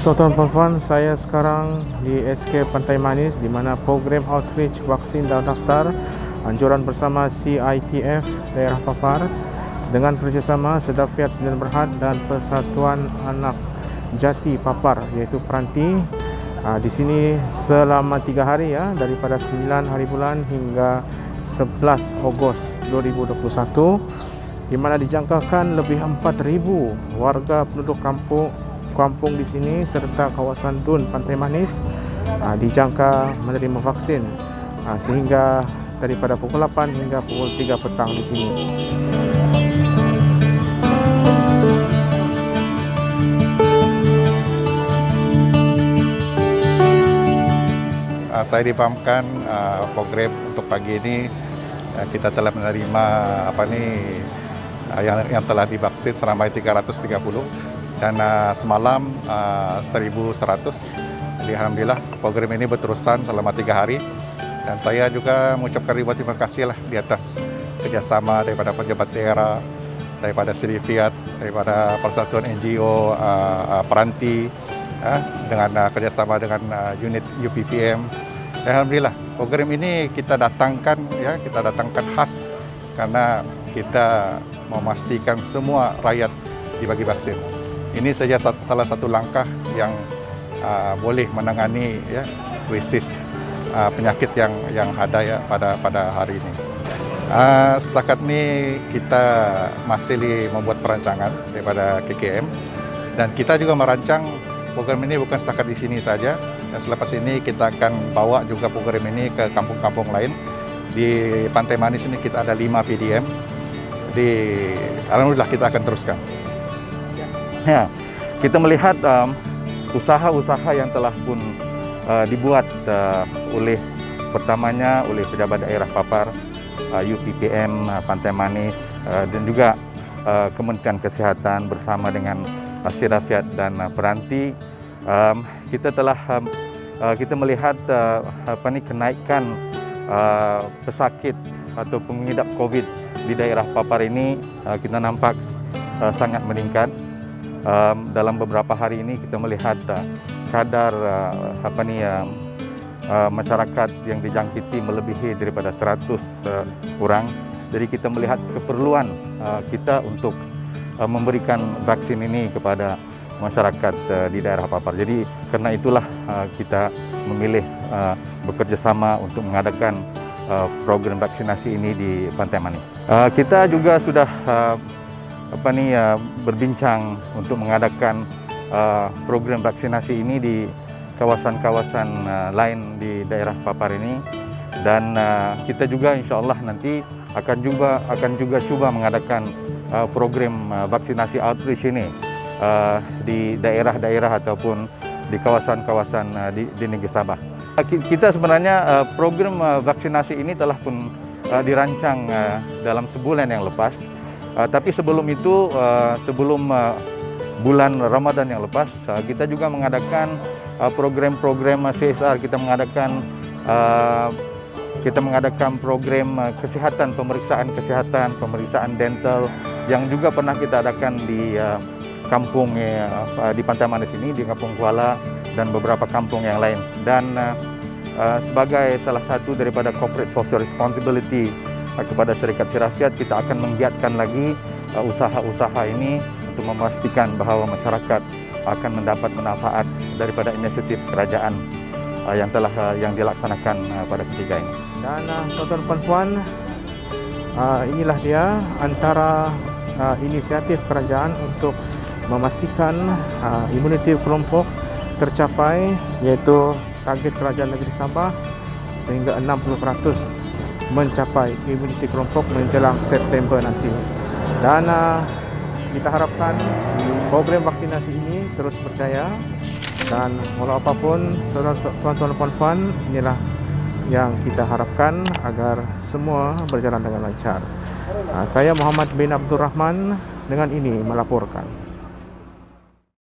Tuan-tuan dan puan-puan, saya sekarang di SK Pantai Manis di mana program outreach vaksin dah daftar anjuran bersama CITF Daerah Papar dengan kerjasama Sedafiat Sembilan Berhad dan Persatuan Anak Jati Papar iaitu Peranti. Di sini selama 3 hari daripada 9 hari bulan hingga 11 Ogos 2021 di mana dijangkakan lebih 4,000 warga penduduk kampung di sini serta kawasan Dun Pantai Manis dijangka menerima vaksin sehingga daripada pukul 8 hingga pukul 3 petang di sini. Saya difahamkan program untuk pagi ini kita telah menerima yang telah divaksin seramai 330 dan semalam 1.100. Jadi alhamdulillah program ini berterusan selama 3 hari dan saya juga mengucapkan ribuan terima kasih di atas kerjasama daripada pejabat daerah, daripada Sedafiat, daripada Persatuan NGO Peranti dengan kerjasama dengan unit UPPM. Alhamdulillah program ini kita datangkan khas karena kita memastikan semua rakyat dibagi vaksin. Ini saja salah satu langkah yang boleh menangani krisis penyakit yang ada pada hari ini. Setakat ini kita masih membuat perancangan daripada KKM dan kita juga merancang program ini bukan setakat di sini saja. Dan selepas ini kita akan bawa juga program ini ke kampung-kampung lain. Di Pantai Manis ini kita ada 5 PDM. Alhamdulillah kita akan teruskan. Ya, kita melihat usaha-usaha yang telah pun dibuat pertamanya oleh pejabat daerah Papar, UPPM Pantai Manis dan juga Kementerian Kesihatan bersama dengan Sedafiat dan Peranti. Kita melihat kenaikan pesakit atau pengidap COVID di daerah Papar ini kita nampak sangat meningkat. Dalam beberapa hari ini kita melihat kadar masyarakat yang dijangkiti melebihi daripada 100 orang. Jadi kita melihat keperluan kita untuk memberikan vaksin ini kepada masyarakat di daerah Papar. Jadi karena itulah kita memilih bekerjasama untuk mengadakan program vaksinasi ini di Pantai Manis. Kita juga sudah berbincang untuk mengadakan program vaksinasi ini di kawasan-kawasan lain di daerah Papar ini dan kita juga insya Allah nanti akan juga coba mengadakan program vaksinasi outreach ini di daerah-daerah ataupun di kawasan-kawasan di negeri Sabah. Kita sebenarnya program vaksinasi ini telah pun dirancang dalam sebulan yang lepas. Tapi sebelum itu, sebelum bulan Ramadan yang lepas, kita juga mengadakan program-program CSR. Kita mengadakan program kesehatan, pemeriksaan dental yang juga pernah kita adakan di kampung di Pantai Manis ini, di Kampung Kuala dan beberapa kampung yang lain. Dan sebagai salah satu daripada corporate social responsibility kepada Syarikat Sedafiat, kita akan menggiatkan lagi usaha-usaha ini untuk memastikan bahawa masyarakat akan mendapat manfaat daripada inisiatif kerajaan yang dilaksanakan pada ketika ini. Dan tuan-tuan dan puan, inilah dia antara inisiatif kerajaan untuk memastikan imuniti kelompok tercapai, iaitu target kerajaan negeri Sabah sehingga 60% mencapai imuniti kelompok menjelang September nanti. Dan kita harapkan program vaksinasi ini terus berjaya dan walau apapun, tuan-tuan dan puan, inilah yang kita harapkan agar semua berjalan dengan lancar. Saya Muhammad bin Abdul Rahman dengan ini melaporkan.